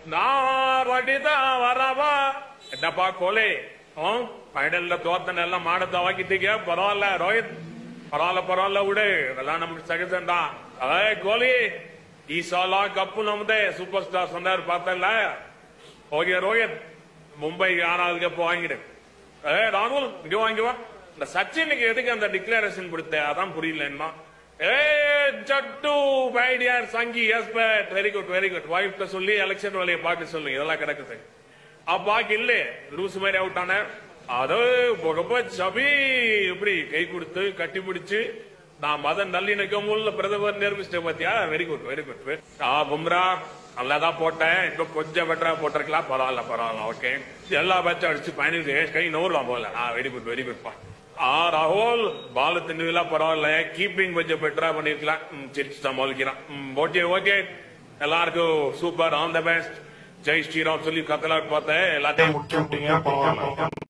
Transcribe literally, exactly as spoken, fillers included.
நான் ரெடிதான் வரவா. என்னப்பா கோலி, ஃபைனல்ல தோத்தனெல்லாம் மாடத்தை வாக்கிட்டீங்க. பரவாயில்ல ரோஹித், பரவாயில்ல பரவாயில்ல விடு, இதெல்லாம் நமக்கு சகஜம் தான். அதே கோலி ஈசாலா கப்பு நம்மதே சூப்பர் ஸ்டார் சொன்னார் பார்த்தல. ஓகே ரோஹித், மும்பை ஆனாதுக்கு எப்போ வாங்கிடு. ஏ ராகுல் இங்க வாங்கி வா. இந்த சச்சினுக்கு எதுக்கு அந்த டிக்ளரேஷன் கொடுத்த அதான் புரியலன்னா. ஏ ஜட்டு பைடியார் சங்கி எஸ் பேட் வெரி குட் வெரி குட். வைஃப்ட சொல்லி எலெக்ஷன் வேலையை பார்க்க சொல்லுங்க, இதெல்லாம் கிடக்குது. பாக்கி இல்ல லூஸ் மாதிரி அவுட் ஆன அது சபி எப்படி கை கொடுத்து கட்டி பிடிச்சு நான் மதன் நல்லிணக்கம் உள்ள பிரதமர் நிரூபிச்சிட்டேன் பாத்தியா. Very good very good. Bumrah நல்லாதான் போட்டேன், இன்னும் கொஞ்சம் பெட்டரா போட்டிருக்கலாம். பரவாயில்ல பரவாயில்ல ஓகே. எல்லா பேச்சும் அடிச்சு பயணிச்சு கை நோறலாம் போல. வெரி குட் வெரி குட் பா. ஆ ராகுல் பால் தின்னுலாம் பரவாயில்ல, கீப்பிங் கொஞ்சம் பெட்டரா பண்ணிருக்கலாம். சிரிச்சு சமாளிக்கிறான். ஓகே ஓகே எல்லாருக்கும் சூப்பர், ஆல் த பெஸ்ட். ஜெய் ஸ்ரீராம் சொல்லி கத்தலாக்கு பார்த்தேன், எல்லாத்தையும் முடிச்சு விட்டீங்க. பரவாயில்ல.